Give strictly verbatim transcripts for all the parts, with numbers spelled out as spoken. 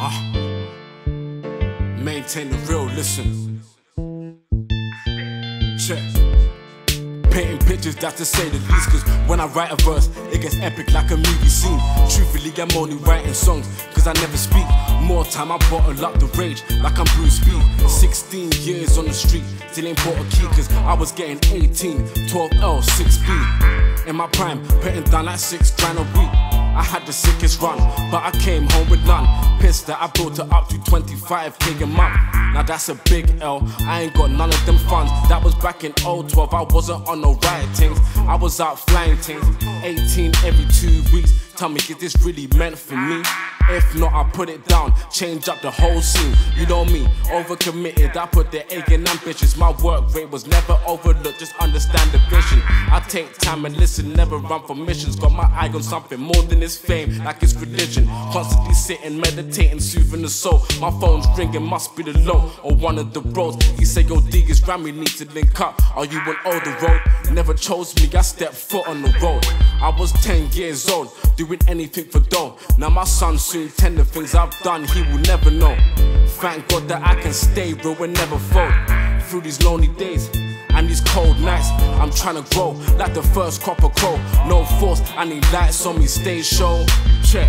Uh, maintain the real, listen. Check. Painting pictures, that's to say the least. Cause when I write a verse, it gets epic like a movie scene. Truthfully, I'm only writing songs, cause I never speak. More time, I bottle up the rage like I'm Bruce B. Sixteen years on the street, still ain't bought a key. Cause I was getting eighteen, twelve L, six B. In my prime, putting down like six grand a week. I had the sickest run, but I came home with none. Pissed that I built it up to twenty-five K a month. Now that's a big L, I ain't got none of them funds. That was back in oh twelve, I wasn't on no riot things. I was out flying things, eighteen every two weeks. Tell me, is this really meant for me? If not, I put it down, change up the whole scene. You know me, overcommitted, I put the egg in ambitious. My work rate was never overlooked, just understand the vision. I take time and listen, never run for missions. Got my eye on something more than this fame, like it's religion. Constantly sitting, meditating, soothing the soul. My phone's ringing, must be the low or one of the bros. He say, yo, D is Ram, we need to link up. Are you on all the road? Never chose me, I stepped foot on the road. I was ten years old, doing anything for dough. Now my son's soon ten, the things I've done he will never know. Thank God that I can stay real and never fold. Through these lonely days and these cold nights, I'm trying to grow like the first crop of crow. No force, I need lights on me stage show. Check.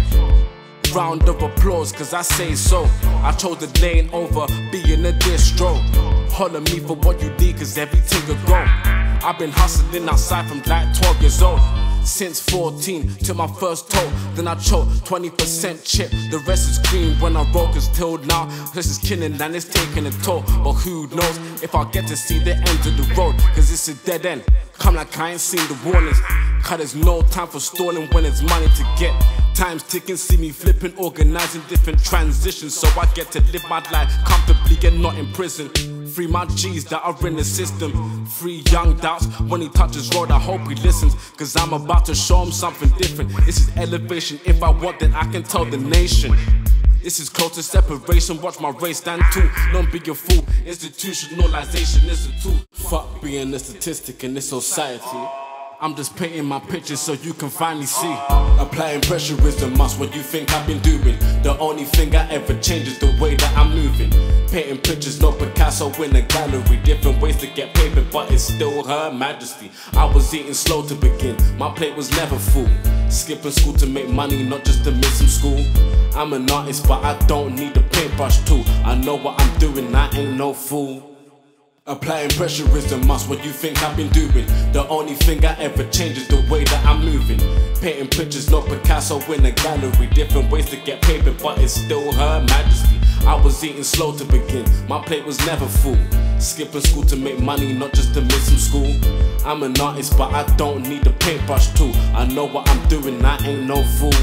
Round of applause cause I say so. I chose the lane over being a distro. Holler me for what you need cause everything could go. I've been hustling outside from like twelve years old. Since fourteen, took my first toll, then I choked, twenty percent chip, the rest is green when I roll. Cause till now, this is killing and it's taking a toll. But who knows if I'll get to see the end of the road, cause it's a dead end. Come like I ain't seen the warnings, cause there's no time for stalling when it's money to get. Time's ticking, see me flipping, organizing different transitions, so I get to live my life comfortably and not in prison. Free my G's that are in the system. Free young doubts, when he touches road I hope he listens. Cause I'm about to show him something different. This is elevation, if I want then I can tell the nation. This is close to separation, watch my race stand too. Don't be a fool, institutionalization is a tool. Fuck being a statistic in this society. I'm just painting my pictures so you can finally see. Applying pressure is a must, what you think I've been doing. The only thing I ever change is the way that I'm moving. Painting pictures, no Picasso in a gallery. Different ways to get payment, but it's still Her Majesty. I was eating slow to begin, my plate was never full. Skipping school to make money, not just to miss some school. I'm an artist, but I don't need a paintbrush tool. I know what I'm doing, I ain't no fool. Applying pressure is a must, what you think I've been doing. The only thing I ever change is the way that I'm moving. Painting pictures, no Picasso in a gallery. Different ways to get payment, but it's still Her Majesty. I was eating slow to begin, my plate was never full. Skipping school to make money, not just to miss some school. I'm an artist, but I don't need a paintbrush tool. I know what I'm doing, I ain't no fool.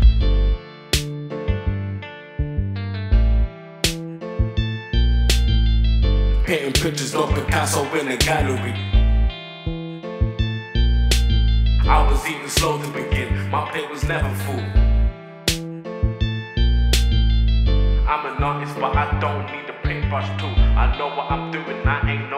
Painting pictures, no Picasso in a gallery. I was eating slow to begin, my plate was never full. I'm an artist, but I don't need a paintbrush tool. I know what I'm doing, I ain't